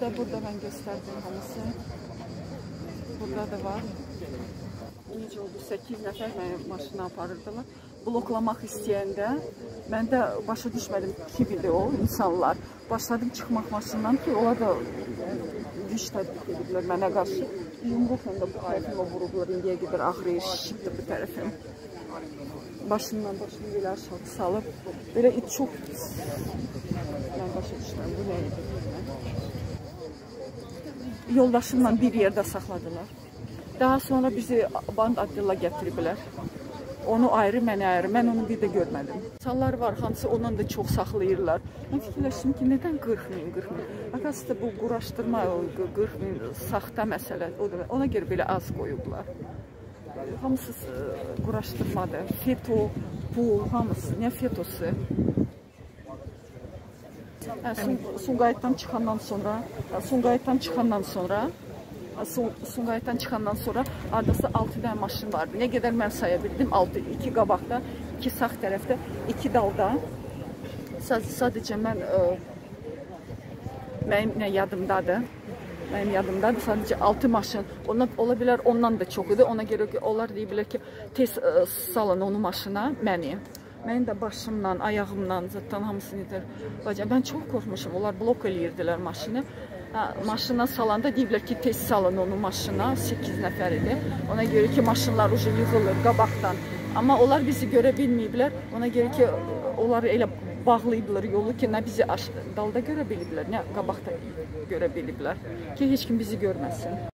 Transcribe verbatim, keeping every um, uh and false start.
burada ben gösterdim hamısı. Burada da var. Necə oldu? səkkiz nəfər məni maşına aparırdılar. Bloklamaq istəyəndə mən də başa düşmədim kimdir o insanlar. Başladım çıxmaq maşından ki, onlar da iş tədbiq ediblər mənə qarşı. Yumruqla da bu tərəfimə vurublar, indiyə qədər ağrıyır, şişibdir bu tərəfim. Başından başını belə aşağı salıb, belə çox mən başa düşməm, bu nə idi? Yoldaşımla bir yerdə saxladılar. Daha sonra bizi band adıyla gətiriblər. Onu ayrı, mənə ayrı. Mən onu bir də görmədim. İnsanlar var, hamısı ondan da çox saxlayırlar. Mən fikirləşdim ki, nədən qırx min, qırx min? Əsasında bu quraşdırma, qırx min saxta məsələ. Ona görə belə az qoyublar. Hamısı quraşdırmadır. Feto, pul, hamısı. Nə fetosu? Sumqayıtdan çıxandan sonra, Sumqayıtdan çıxandan sonra Sumqayıtdan çıxandan sonra ardası altı dənə maşın vardı. Nə qədər mən saya bildim, altı, iki qabaqda, iki sağ tərəfdə, iki dalda. Sadəcə mən, mənim nə yadımdadır, mənim yadımdadır, sadəcə altı maşın, ola bilər ondan da çox idi. Ona görə ki, onlar deyiblər ki, tez salın onu maşına, məni. Mənim də başımla, ayağımla, zaten hamısını edir. Mən çox qorxmuşum, onlar blok eləyirdilər maşını. Maşına salanda deyiblər ki, tez salın onu maşına, səkkiz nəfər idi. Ona görə ki, maşınlar ucu yığılır qabaqdan. Amma onlar bizi görə bilməyiblər. Ona görə ki, onlar elə bağlayıblar yolu ki, nə bizi dalda görə biliblər, nə qabaqda görə biliblər ki, heç kim bizi görməsin.